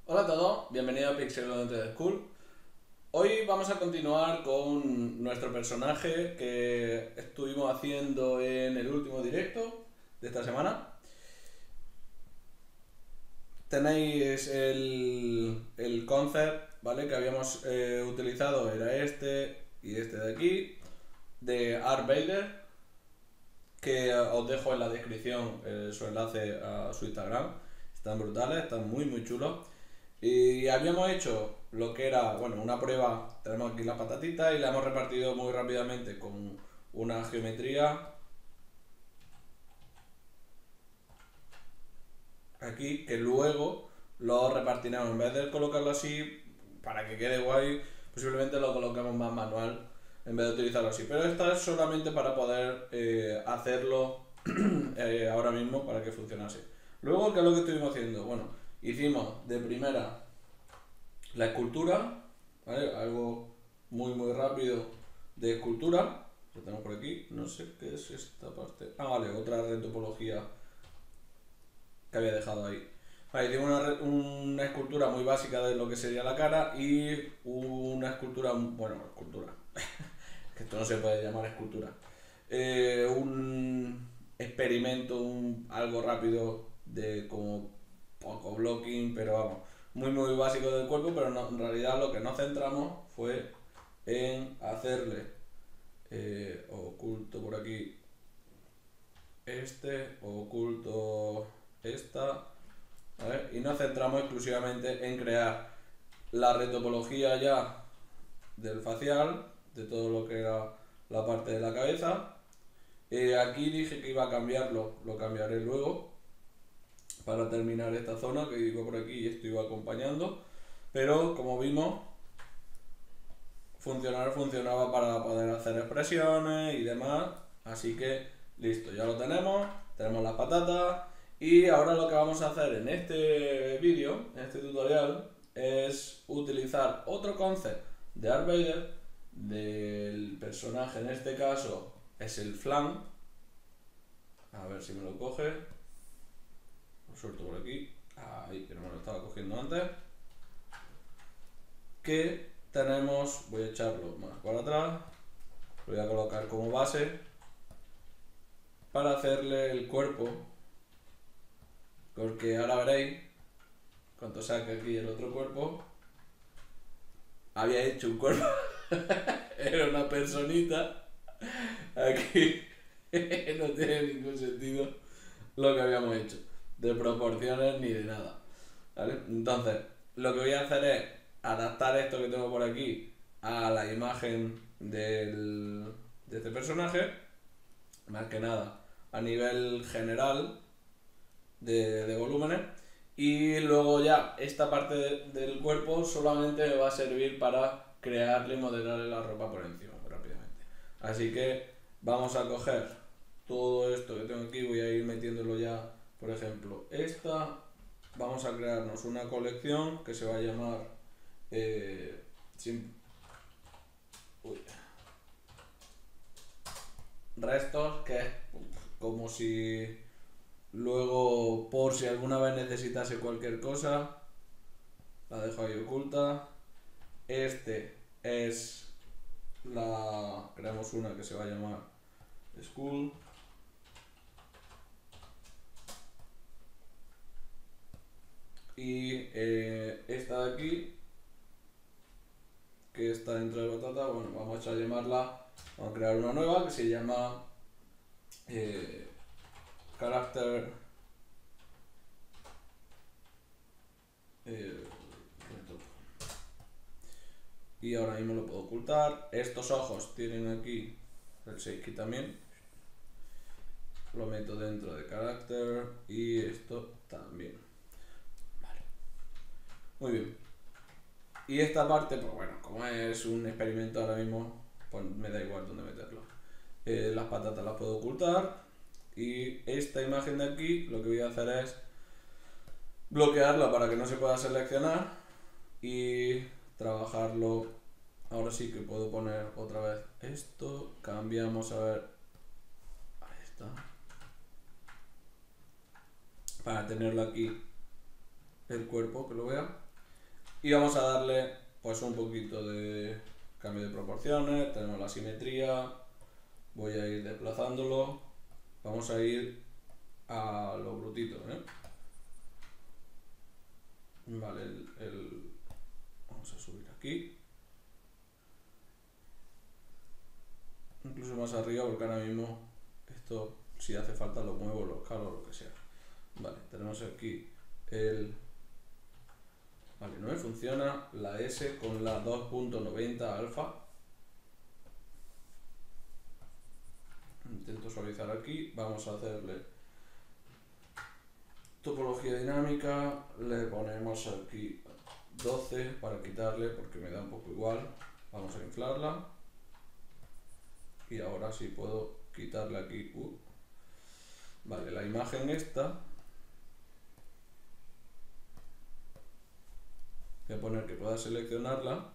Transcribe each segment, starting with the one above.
Hola a todos, bienvenidos a Pixel School. Hoy vamos a continuar con nuestro personaje que estuvimos haciendo en el último directo de esta semana. Tenéis el concept, ¿vale? Que habíamos utilizado, era este y este de aquí, de Art Vader, que os dejo en la descripción su enlace a su Instagram. Están brutales, están muy chulos. Y habíamos hecho lo que era, bueno, una prueba. Tenemos aquí las patatitas y la hemos repartido muy rápidamente con una geometría aquí que luego lo repartiremos. En vez de colocarlo así, para que quede guay, posiblemente lo colocamos más manual en vez de utilizarlo así. Pero esto es solamente para poder hacerlo ahora mismo para que funcionase. Luego, ¿qué es lo que estuvimos haciendo? Bueno, hicimos de primera la escultura, ¿vale? Algo muy rápido de escultura. Lo tenemos por aquí. No sé qué es esta parte. Ah, vale, otra retopología que había dejado ahí. Vale, hicimos una escultura muy básica de lo que sería la cara y una escultura, bueno, escultura, que esto no se puede llamar escultura. Un experimento, algo rápido de como poco blocking, pero vamos, muy básico del cuerpo, pero en realidad lo que nos centramos fue en hacerle oculto por aquí oculto esta, ¿vale? Y nos centramos exclusivamente en crear la retopología ya del facial, de todo lo que era la parte de la cabeza. Aquí dije que iba a cambiarlo, lo cambiaré luego para terminar esta zona que iba por aquí y esto iba acompañando. Pero como vimos, funcionaba para poder hacer expresiones y demás. Así que listo, ya lo tenemos las patatas. Y ahora lo que vamos a hacer en este vídeo, en este tutorial, es utilizar otro concept de Art Vader, del personaje en este caso es el flan. A ver si me lo coge. Lo suelto por aquí. Ahí, que no me lo estaba cogiendo antes. Que tenemos, voy a echarlo más para atrás, lo voy a colocar como base para hacerle el cuerpo, porque ahora veréis, cuando saque aquí el otro cuerpo, había hecho un cuerpo, era una personita, aquí no tiene ningún sentido lo que habíamos hecho, de proporciones ni de nada, ¿vale? Entonces, lo que voy a hacer es adaptar esto que tengo por aquí a la imagen de este personaje, más que nada a nivel general de volúmenes, y luego ya esta parte del cuerpo solamente me va a servir para crearle y modelarle la ropa por encima muy rápidamente. Así que vamos a coger todo esto que tengo aquí, voy a ir metiéndolo ya, por ejemplo, vamos a crearnos una colección que se va a llamar sin, uy, restos, que es como si luego, por si alguna vez necesitase cualquier cosa, la dejo ahí oculta. Este es creamos una que se va a llamar School. Y esta de aquí, que está dentro de batata, bueno, vamos a llamarla, vamos a crear una nueva que se llama eh, Character eh, y ahora mismo lo puedo ocultar. Estos ojos tienen aquí el shaky también, lo meto dentro de carácter y esto también. Vale. Muy bien. Y esta parte, pues bueno, como es un experimento ahora mismo, pues me da igual dónde meterlo. Las patatas las puedo ocultar. Y esta imagen de aquí, lo que voy a hacer es bloquearla para que no se pueda seleccionar y trabajarlo. Ahora sí que puedo poner otra vez esto, cambiamos a ver, ahí está, para tenerlo aquí el cuerpo, que lo vea. Y vamos a darle pues un poquito de cambio de proporciones, tenemos la simetría, voy a ir desplazándolo, vamos a ir a lo brutito, ¿eh? Vale, vamos a subir aquí, incluso más arriba porque ahora mismo esto si hace falta lo muevo, lo escalo, lo que sea. Vale, tenemos aquí el... Vale, no me funciona la S con la 2.90 alfa. Intento suavizar aquí, vamos a hacerle topología dinámica, le ponemos aquí 12 para quitarle porque me da un poco igual. Vamos a inflarla y ahora sí puedo quitarle aquí. Vale, la imagen esta voy a poner que pueda seleccionarla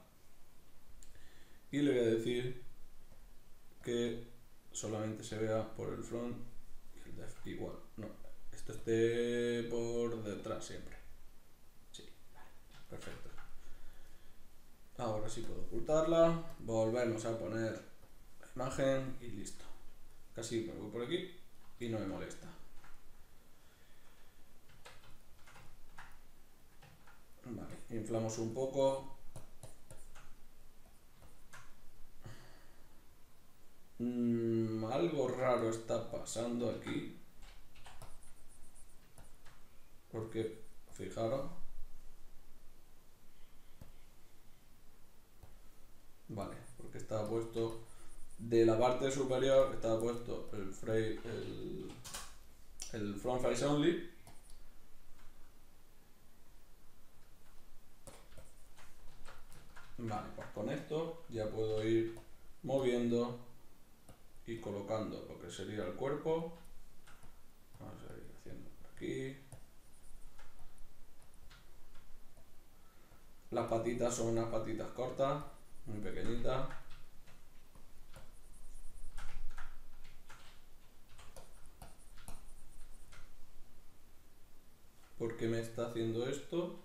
y le voy a decir que solamente se vea por el front y el def igual. No, esto esté por detrás siempre. Sí, vale, perfecto. Ahora sí puedo ocultarla, volvemos a poner la imagen y listo. Casi me voy por aquí y no me molesta. Vale, inflamos un poco. Algo raro está pasando aquí. Porque, fijaros. Vale, porque estaba puesto de la parte superior, estaba puesto el front face only. Vale, pues con esto ya puedo ir moviendo y colocando lo que sería el cuerpo. Vamos a ir haciendo por aquí. Las patitas son unas patitas cortas, muy pequeñitas. ¿Por qué me está haciendo esto?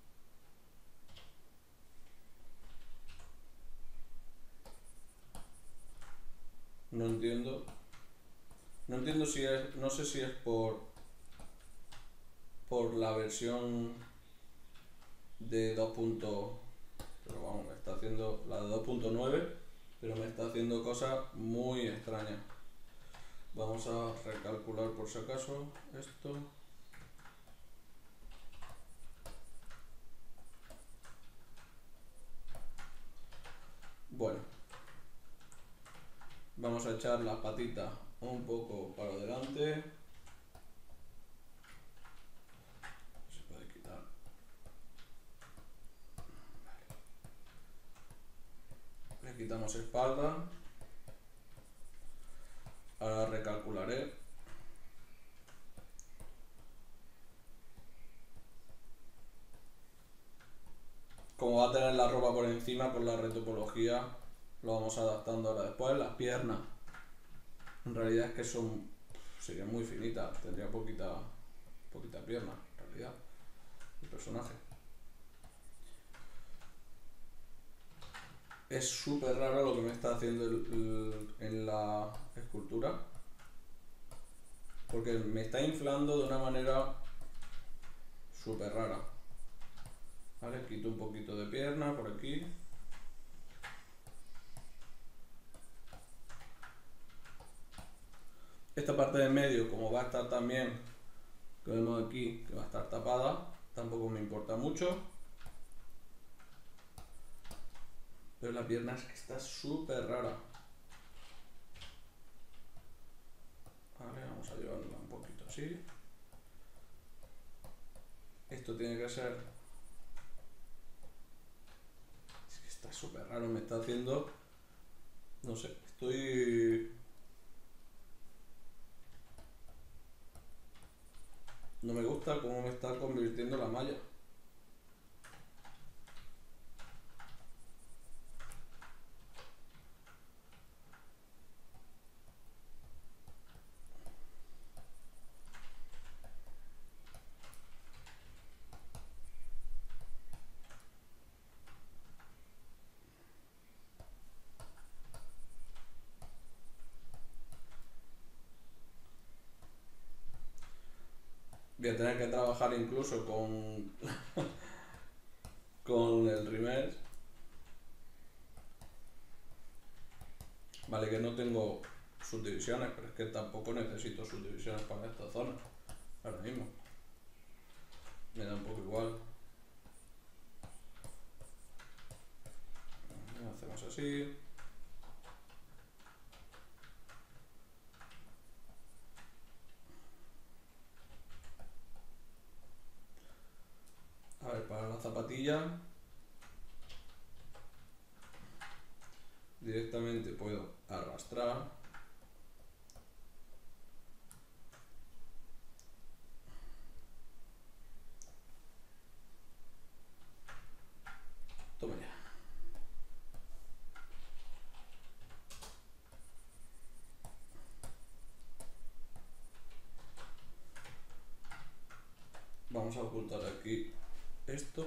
No entiendo. No entiendo si es, no sé si es por la versión de 2. Pero vamos, me está haciendo la de 2.9, pero me está haciendo cosas muy extrañas. Vamos a recalcular por si acaso esto. Bueno, vamos a echar las patitas un poco para adelante. Se puede quitar. Vale. Le quitamos espalda. Ahora recalcularé. Como va a tener la ropa por encima, por la retopología lo vamos adaptando ahora. Después las piernas, en realidad es que serían muy finitas, tendría poquita pierna en realidad el personaje. Es súper raro lo que me está haciendo en la escultura, porque me está inflando de una manera súper rara. Vale, quito un poquito de pierna por aquí. Esta parte de medio, como va a estar también, que vemos aquí, que va a estar tapada, tampoco me importa mucho. Pero la pierna es que está súper rara. Vale, vamos a llevarla un poquito así. Esto tiene que ser... Es que está súper raro, me está haciendo... No sé, No me gusta cómo me está convirtiendo la malla. voy a tener que trabajar incluso con, con el reverse. Vale, que no tengo subdivisiones, pero es que tampoco necesito subdivisiones para esta zona. Ahora mismo. Me da un poco igual. Hacemos así. A ver, para la zapatilla directamente puedo arrastrar. Toma ya. Vamos a ocultar aquí esto.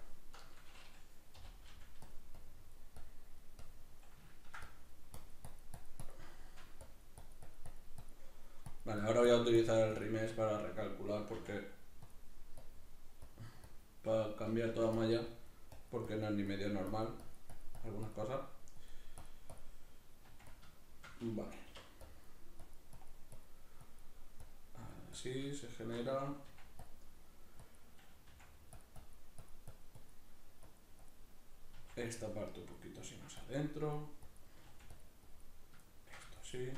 Vale, ahora voy a utilizar el remesh para recalcular para cambiar toda malla, porque no es ni medio normal algunas cosas. Vale, así se genera. Esta parte un poquito así más adentro. Esto así.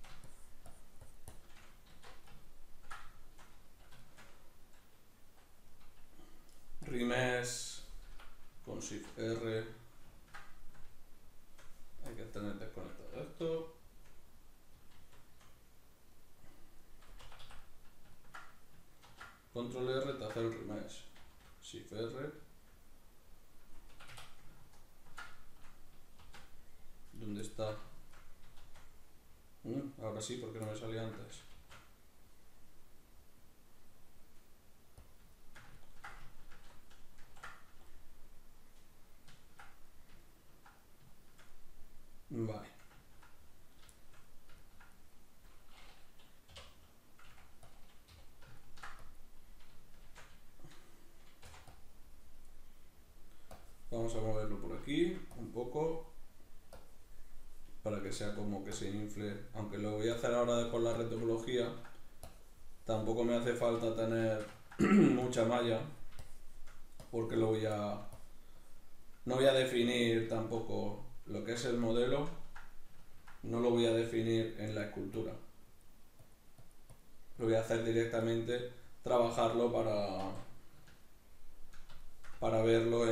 Remesh con Shift R. Hay que tener desconectado esto. Control R te hace el remesh. Shift R. ¿Dónde está? Ahora sí, porque no me salía antes. Vale. Vamos a moverlo por aquí un poco para que sea como que se infle. Aunque lo voy a hacer ahora con la retopología, tampoco me hace falta tener mucha malla, porque no voy a definir tampoco lo que es el modelo, no lo voy a definir en la escultura. Lo voy a hacer directamente, trabajarlo para verlo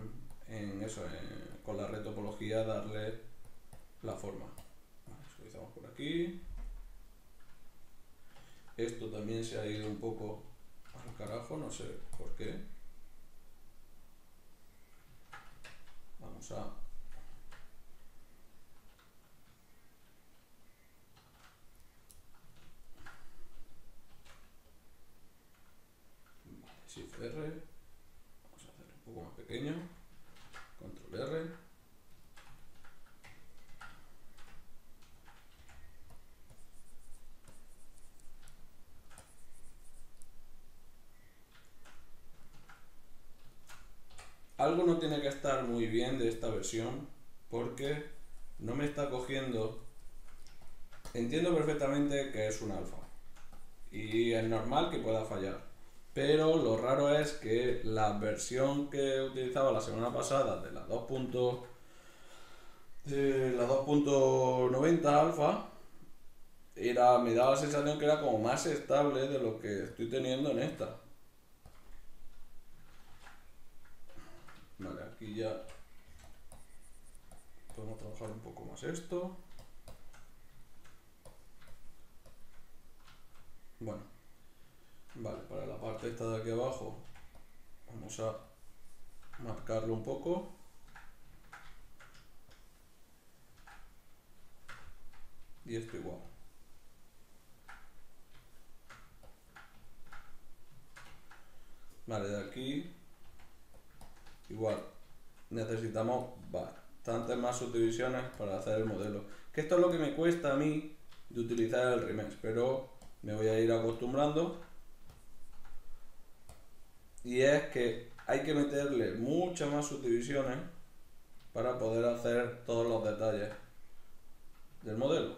con la retopología, darle la forma. Vale, suavizamos por aquí. Esto también se ha ido un poco al carajo, no sé por qué. Vamos a Shift R, vamos a hacerlo un poco más pequeño, Control R. Algo no tiene que estar muy bien de esta versión, porque no me está cogiendo. Entiendo perfectamente que es un alfa y es normal que pueda fallar, pero lo raro es que la versión que utilizaba la semana pasada de la 2.90 alfa me daba la sensación que era como más estable de lo que estoy teniendo en esta. Vale, aquí ya podemos trabajar un poco más esto. Bueno, vale, para la parte esta de aquí abajo vamos a marcarlo un poco. Y esto igual. Vale, de aquí igual necesitamos bastantes más subdivisiones para hacer el modelo, que esto es lo que me cuesta a mí de utilizar el remesh, pero me voy a ir acostumbrando Y es que hay que meterle muchas más subdivisiones para poder hacer todos los detalles del modelo.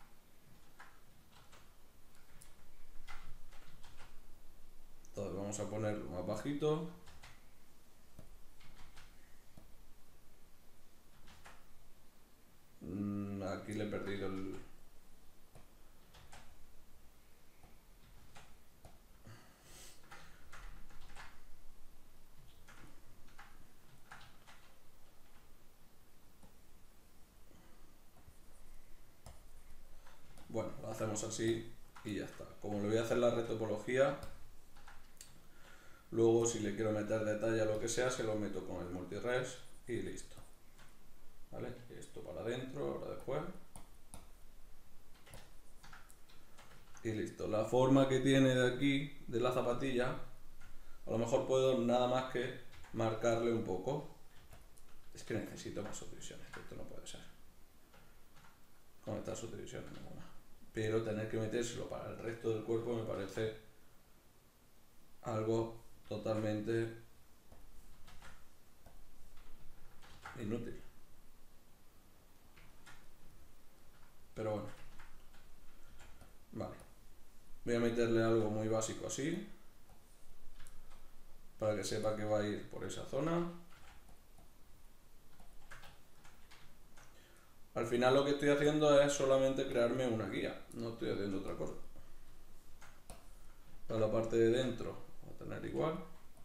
Entonces vamos a ponerlo más bajito. Aquí le he perdido el... Bueno, lo hacemos así y ya está. Como le voy a hacer la retopología, luego si le quiero meter detalle a lo que sea, se lo meto con el multires y listo. ¿Vale? Esto para adentro, ahora después. Y listo. La forma que tiene de aquí, de la zapatilla, a lo mejor puedo nada más que marcarle un poco. Es que necesito más subdivisiones, esto no puede ser. Con estas subdivisiones ninguna. Pero tener que metérselo para el resto del cuerpo me parece algo totalmente inútil. Pero bueno. Vale. Voy a meterle algo muy básico así, para que sepa que va a ir por esa zona. Al final lo que estoy haciendo es solamente crearme una guía, no estoy haciendo otra cosa. Para la parte de dentro voy a tener igual.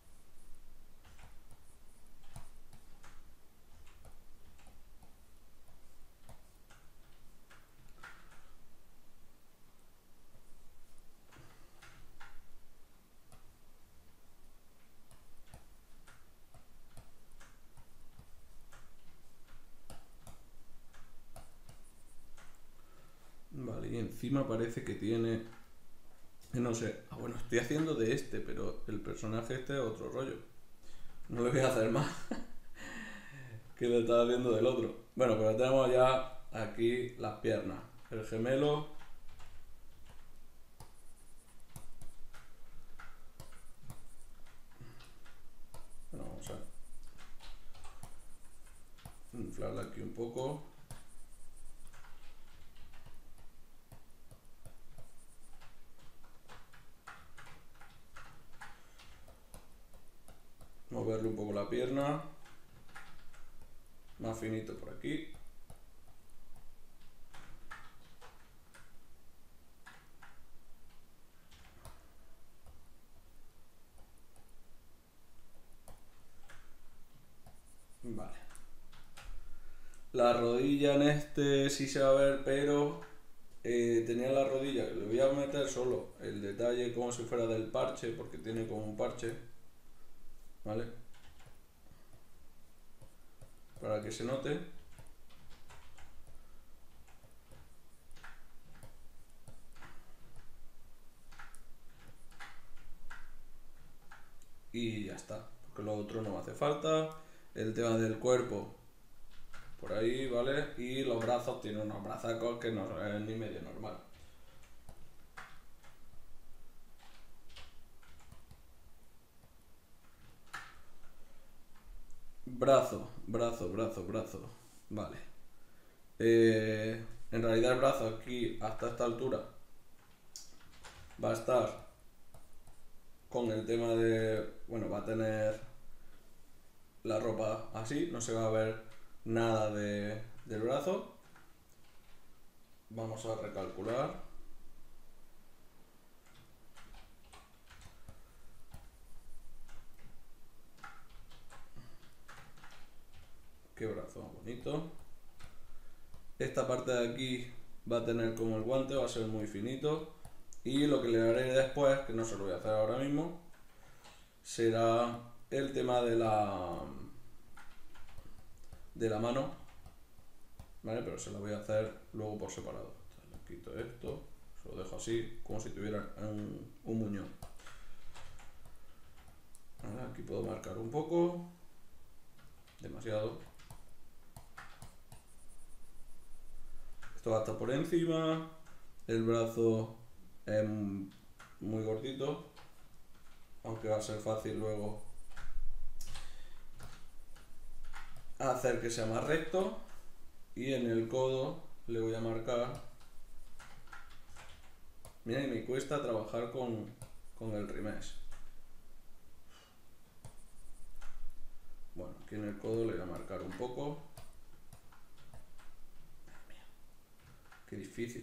Vale, y encima parece que tiene... No sé, bueno, estoy haciendo de este, pero el personaje este es otro rollo. No le voy a hacer más que lo estaba haciendo del otro. Bueno, pero tenemos ya aquí las piernas. El gemelo. Bueno, vamos a inflarla aquí un poco. Moverle un poco la pierna. Más finito por aquí. Vale. La rodilla en este sí se va a ver, pero tenía la rodilla, le voy a meter solo el detalle como si fuera del parche, porque tiene como un parche, ¿vale? Para que se note. Y ya está, porque lo otro no me hace falta. El tema del cuerpo por ahí, ¿vale? Y los brazos, tiene unos brazacos que no es ni medio normal. Brazo. Vale. En realidad el brazo aquí hasta esta altura va a estar con el tema de... Bueno, va a tener la ropa así, no se va a ver nada del brazo. Vamos a recalcular. Qué brazo más bonito. Esta parte de aquí va a tener como el guante, va a ser muy finito. Y lo que le haré después, que no se lo voy a hacer ahora mismo, será el tema de la mano, ¿vale? Pero se lo voy a hacer luego por separado. Entonces, le quito esto, se lo dejo así, como si tuviera un muñón. Ahora aquí puedo marcar un poco, demasiado. Esto va a estar por encima, el brazo es muy gordito. aunque va a ser fácil luego hacer que sea más recto. Y en el codo le voy a marcar. Mira, y me cuesta trabajar con el rimesh. Bueno, aquí en el codo le voy a marcar un poco. Qué difícil.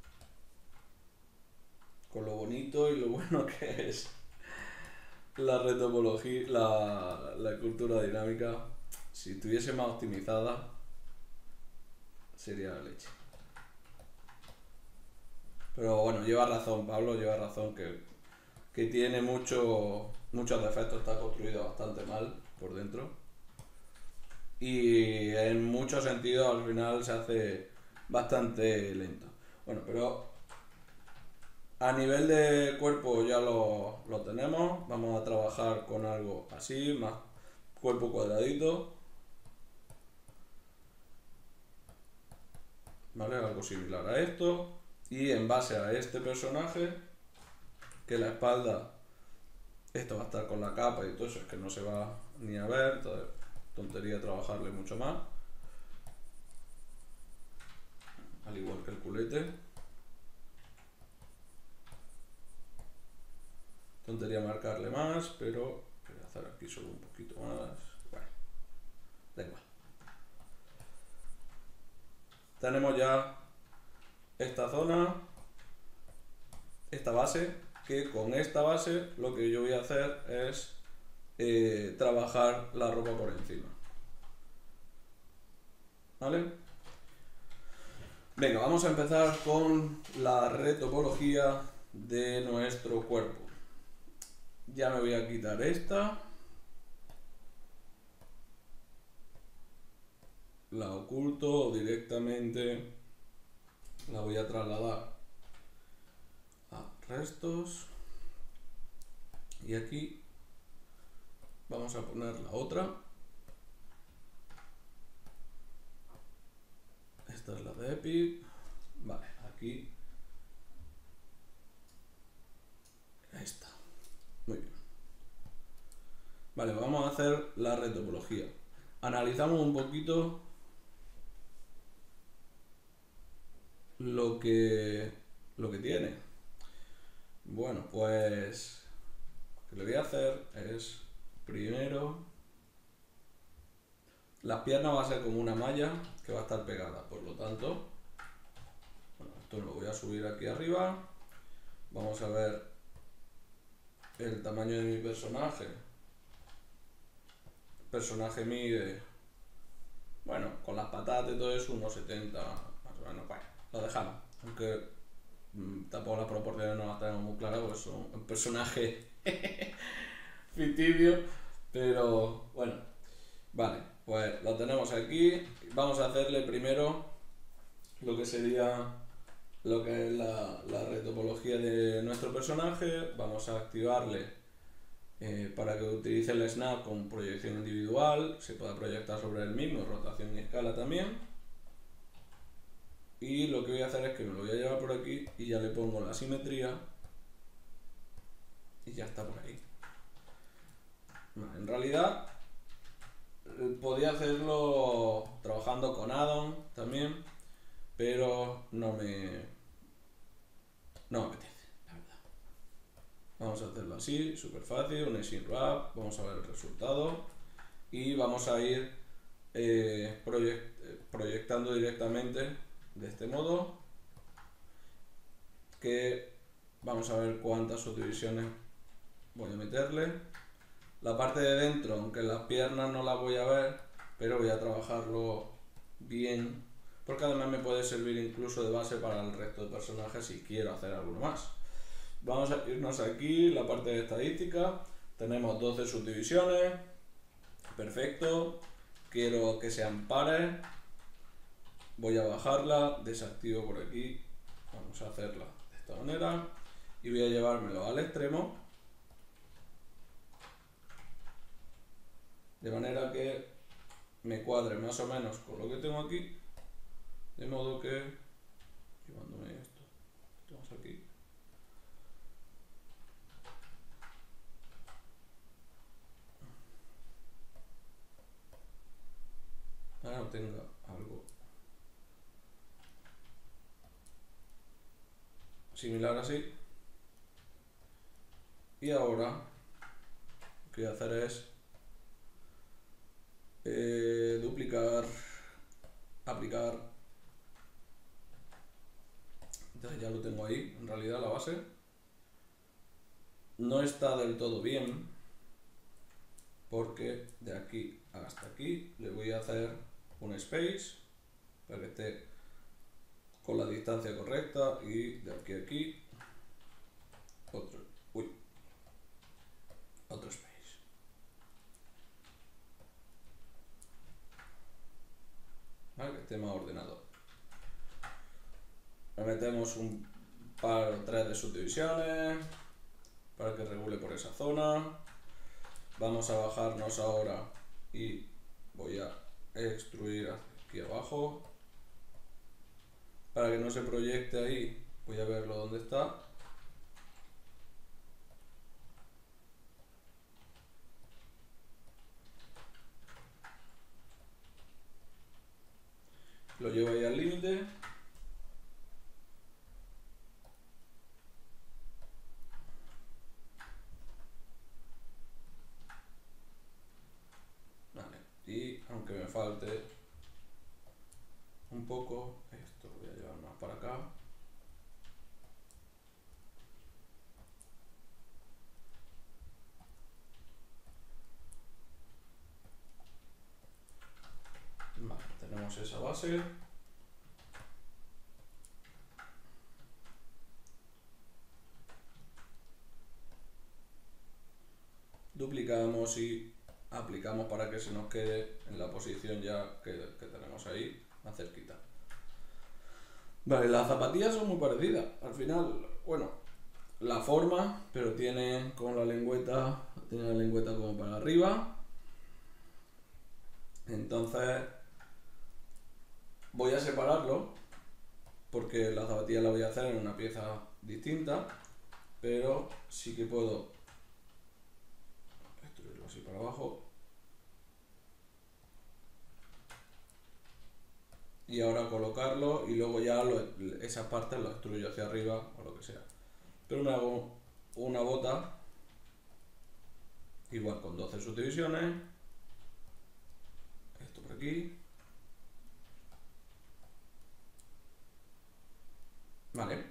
Con lo bonito y lo bueno que es la retopología, la escultura dinámica, si estuviese más optimizada, sería la leche. Pero bueno, lleva razón, Pablo, lleva razón que tiene muchos defectos, está construido bastante mal por dentro. Y en muchos sentidos al final se hace bastante lento. Bueno, pero a nivel de cuerpo ya lo tenemos. Vamos a trabajar con algo así, más cuerpo cuadradito. ¿Vale? Algo similar a esto. Y en base a este personaje, que la espalda, esto va a estar con la capa y todo eso, es que no se va ni a ver, entonces tontería trabajarle mucho más. Al igual que el culete. Tontería marcarle más, pero voy a hacer aquí solo un poquito más. Bueno, da igual. Tenemos ya esta zona, esta base, que con esta base lo que yo voy a hacer es trabajar la ropa por encima. ¿Vale? Venga, vamos a empezar con la retopología de nuestro cuerpo. Ya me voy a quitar esta. La oculto directamente, la voy a trasladar a restos. Y aquí vamos a poner la otra. Esta es la de Epic. Vale, aquí. Ahí está. Muy bien. Vale, vamos a hacer la retopología. Analizamos un poquito lo que tiene. Bueno, pues lo que le voy a hacer es primero las piernas va a ser como una malla que va a estar pegada, por lo tanto, bueno, esto lo voy a subir aquí arriba. Vamos a ver el tamaño de mi personaje. El personaje mide, bueno, con las patatas y todo eso, unos 70 más o menos. Bueno, lo dejamos, aunque tampoco las proporciones no las tenemos muy claras porque son un personaje ficticio, pero bueno, vale, pues lo tenemos aquí. Vamos a hacerle primero lo que sería lo que es la retopología de nuestro personaje. Vamos a activarle para que utilice el snap con proyección individual, se pueda proyectar sobre el mismo, rotación y escala también. Y lo que voy a hacer es que me lo voy a llevar por aquí y ya le pongo la simetría y ya está por ahí. Vale, en realidad podía hacerlo trabajando con addon también, pero no me apetece, la verdad. Vamos a hacerlo así, súper fácil, un skin wrap, vamos a ver el resultado y vamos a ir proyectando directamente de este modo, que vamos a ver cuántas subdivisiones voy a meterle. La parte de dentro, aunque las piernas no las voy a ver, pero voy a trabajarlo bien, porque además me puede servir incluso de base para el resto de personajes si quiero hacer alguno más. Vamos a irnos aquí, la parte de estadística. Tenemos 12 subdivisiones, perfecto. Quiero que sean pares, voy a bajarla, desactivo por aquí, vamos a hacerla de esta manera y voy a llevármelo al extremo, de manera que me cuadre más o menos con lo que tengo aquí, de modo que, llevándome esto, tenemos aquí, tenga algo similar así. Y ahora lo que voy a hacer es duplicar, aplicar. Entonces ya lo tengo ahí, en realidad la base no está del todo bien, porque de aquí hasta aquí le voy a hacer un space para que esté con la distancia correcta, y de aquí a aquí otro, otro space. ¿Vale? Que esté más ordenado. Le metemos un par o tres de subdivisiones para que regule por esa zona. Vamos a bajarnos ahora y voy a extruir aquí abajo para que no se proyecte ahí. Voy a verlo dónde está. Lo llevo ahí al límite. Vale, y aunque me falte un poco, esto lo voy a llevar más para acá. Vale, tenemos esa base. Duplicamos y aplicamos para que se nos quede en la posición ya que tenemos ahí, más cerquita. Vale, las zapatillas son muy parecidas. Al final, bueno, la forma, pero tiene como la lengüeta como para arriba. Entonces voy a separarlo porque la zapatilla la voy a hacer en una pieza distinta, pero sí que puedo extruirlo así para abajo. Y ahora colocarlo y luego ya esas partes lo extruyo hacia arriba o lo que sea. Pero me hago una bota igual con 12 subdivisiones. Esto por aquí. Vale.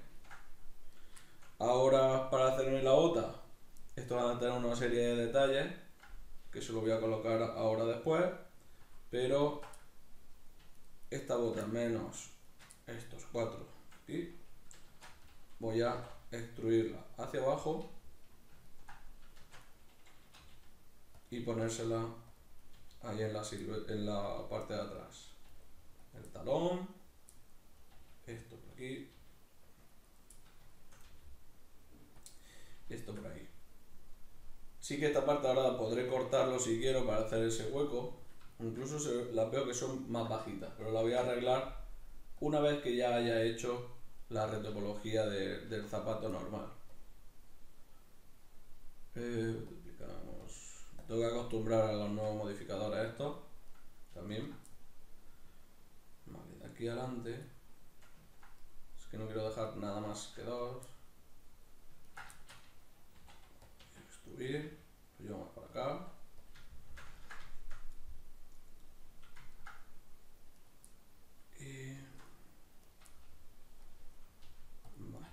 Ahora para hacerme la bota, esto va a tener una serie de detalles que se lo voy a colocar ahora después, pero esta bota menos estos 4 y voy a extruirla hacia abajo y ponérsela ahí en la parte de atrás, el talón, esto por aquí y esto por ahí. Sí que esta parte ahora podré cortarlo si quiero para hacer ese hueco, incluso las veo que son más bajitas, pero la voy a arreglar una vez que ya haya hecho la retopología del zapato normal. Duplicamos. Tengo que acostumbrar a los nuevos modificadores estos también. Vale, de aquí adelante es que no quiero dejar nada más que 2. Extruir, lo llevo más para acá. Y vale,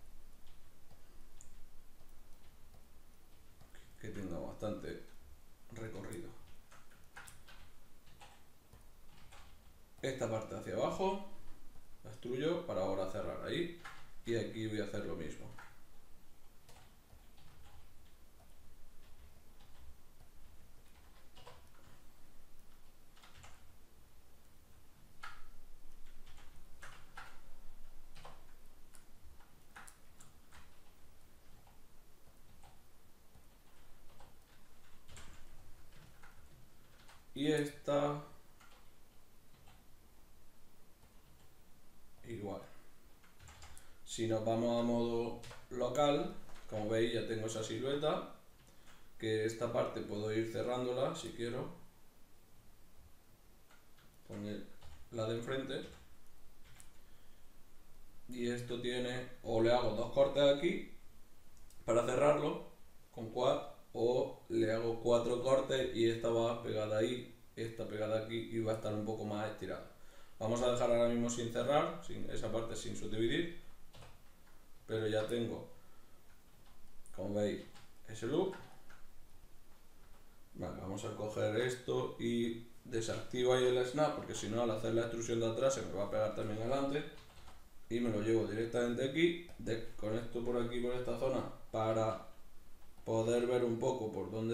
que tenga bastante recorrido. Esta parte hacia abajo la extruyo para ahora cerrar ahí, y aquí voy a hacer lo mismo. Y esta igual. Si nos vamos a modo local, como veis ya tengo esa silueta, que esta parte puedo ir cerrándola si quiero. con la de enfrente. Y esto tiene, o le hago 2 cortes aquí para cerrarlo con quad, o le hago 4 cortes y esta va pegada ahí, esta pegada aquí y va a estar un poco más estirada. Vamos a dejar ahora mismo sin cerrar, esa parte sin subdividir, pero ya tengo, como veis, ese loop. Vale, vamos a coger esto y desactivo ahí el snap, porque si no, al hacer la extrusión de atrás se me va a pegar también adelante. Y me lo llevo directamente aquí, desconecto por aquí, por esta zona, para poder ver un poco por dónde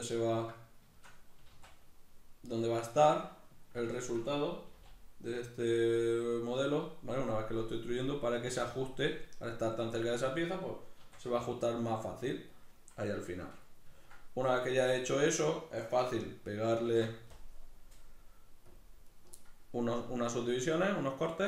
va a estar el resultado de este modelo, ¿vale? Una vez que lo estoy extruyendo, para que se ajuste, al estar tan cerca de esa pieza, pues se va a ajustar más fácil ahí al final. Una vez que ya he hecho eso, es fácil pegarle unas subdivisiones, unos cortes,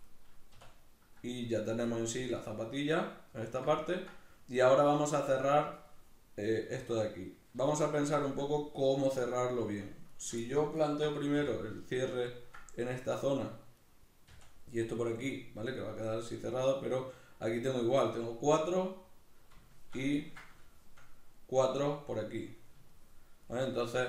y ya tenemos en sí la zapatilla en esta parte. Y ahora vamos a cerrar esto de aquí. Vamos a pensar un poco cómo cerrarlo bien. Si yo planteo primero el cierre en esta zona y esto por aquí, ¿vale? Que va a quedar así cerrado, pero aquí tengo igual, tengo 4 y 4 por aquí, ¿vale? Entonces,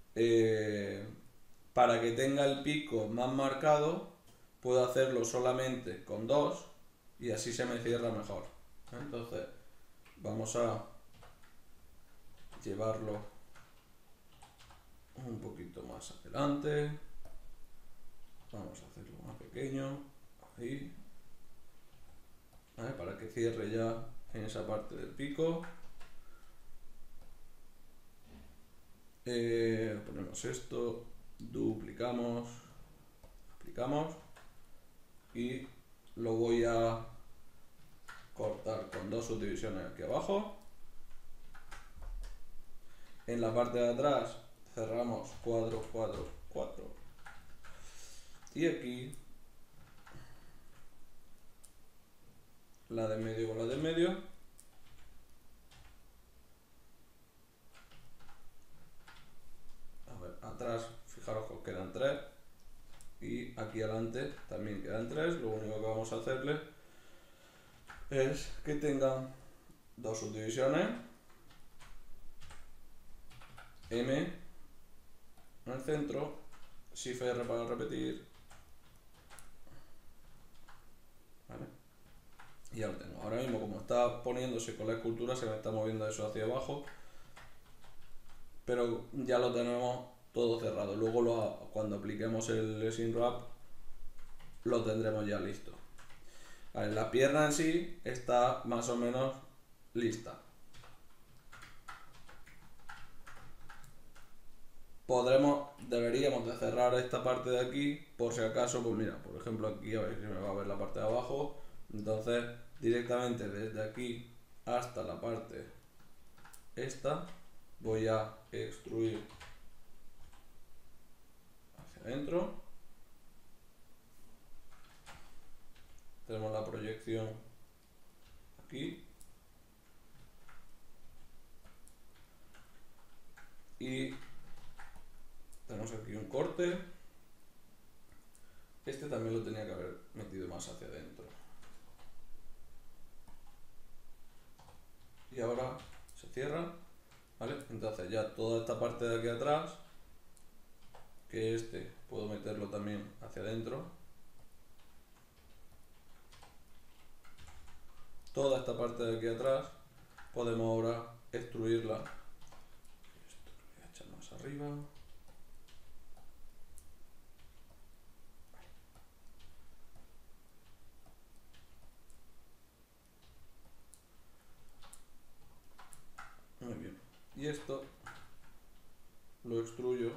para que tenga el pico más marcado, puedo hacerlo solamente con 2 y así se me cierra mejor. Entonces, vamos a llevarlo un poquito más adelante. Vamos a hacerlo más pequeño, ahí, ¿vale? Para que cierre ya en esa parte del pico. Ponemos esto, duplicamos, aplicamos y lo voy a cortar con 2 subdivisiones aquí abajo. En la parte de atrás cerramos 4, 4, 4 y aquí la de medio con la de medio. A ver, atrás fijaros que os quedan 3 y aquí adelante también quedan 3. Lo único que vamos a hacerle es que tengan 2 subdivisiones, M en el centro, Shift R para repetir, ¿vale? Y ya lo tengo. Ahora mismo, como está poniéndose con la escultura, se me está moviendo eso hacia abajo, pero ya lo tenemos todo cerrado. Luego cuando apliquemos el Resin Wrap lo tendremos ya listo. Vale, la pierna en sí está más o menos lista. Deberíamos de cerrar esta parte de aquí, por si acaso, pues mira, por ejemplo aquí, a ver si me va a ver la parte de abajo. Entonces directamente desde aquí hasta la parte esta voy a extruir hacia adentro. Tenemos la proyección aquí y tenemos aquí un corte. Este también lo tenía que haber metido más hacia adentro. Y ahora se cierra, ¿vale? Entonces ya toda esta parte de aquí atrás, que este puedo meterlo también hacia adentro. Toda esta parte de aquí atrás podemos ahora extruirla. Esto lo voy a echar más arriba. Muy bien. Y esto lo extruyo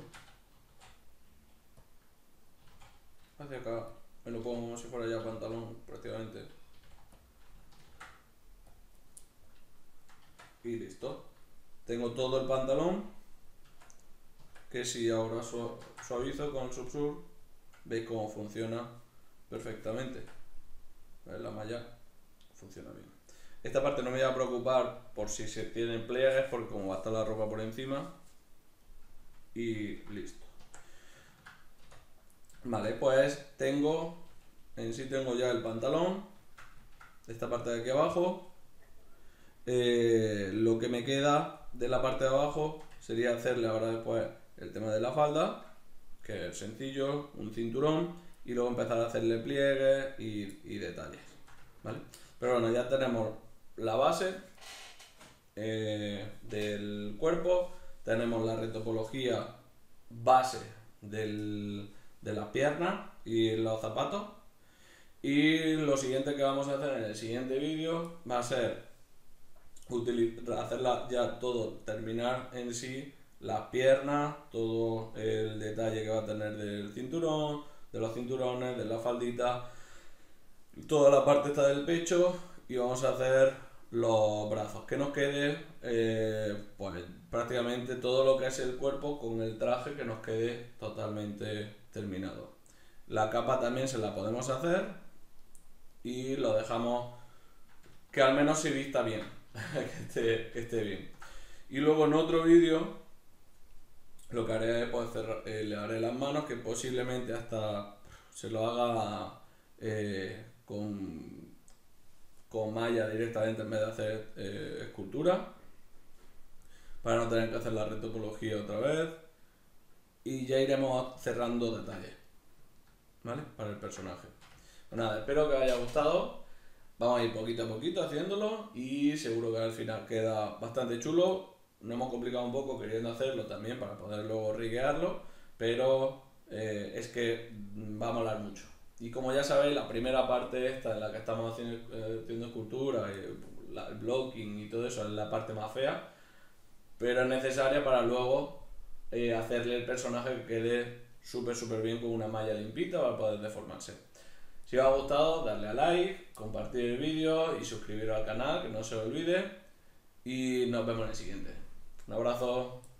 hacia acá. Me lo pongo como si fuera ya pantalón prácticamente. Y listo. Tengo todo el pantalón, que si ahora suavizo con el Subsur, veis cómo funciona perfectamente. La malla funciona bien. Esta parte no me voy a preocupar por si se tienen pliegues, porque como va a estar la ropa por encima. Y listo. Vale, pues tengo ya el pantalón, esta parte de aquí abajo. Lo que me queda de la parte de abajo sería hacerle ahora después el tema de la falda, que es sencillo, un cinturón, y luego empezar a hacerle pliegues y detalles, ¿vale? Pero bueno, ya tenemos la base del cuerpo, tenemos la retopología base de las piernas y los zapatos, y lo siguiente que vamos a hacer en el siguiente vídeo va a ser hacerla ya todo, terminar en sí las piernas, todo el detalle que va a tener del cinturón, de los cinturones, de la faldita, toda la parte esta del pecho, y vamos a hacer los brazos, que nos quede pues prácticamente todo lo que es el cuerpo con el traje, que nos quede totalmente terminado. La capa también se la podemos hacer y lo dejamos que al menos se vista bien, que esté bien. Y luego en otro vídeo lo que haré, pues le haré las manos, que posiblemente hasta se lo haga con malla directamente en vez de hacer escultura, para no tener que hacer la retopología otra vez. Y ya iremos cerrando detalles, ¿vale? Para el personaje. Pues nada, espero que os haya gustado. Vamos a ir poquito a poquito haciéndolo y seguro que al final queda bastante chulo. Nos hemos complicado un poco queriendo hacerlo también para poder luego riguearlo, pero es que va a molar mucho. Y como ya sabéis, la primera parte esta en la que estamos haciendo escultura, el blocking y todo eso es la parte más fea, pero es necesaria para luego hacerle el personaje que quede súper bien con una malla limpita para poder deformarse. Si os ha gustado, darle a like, compartir el vídeo y suscribiros al canal, que no se os olvide. Y nos vemos en el siguiente. Un abrazo.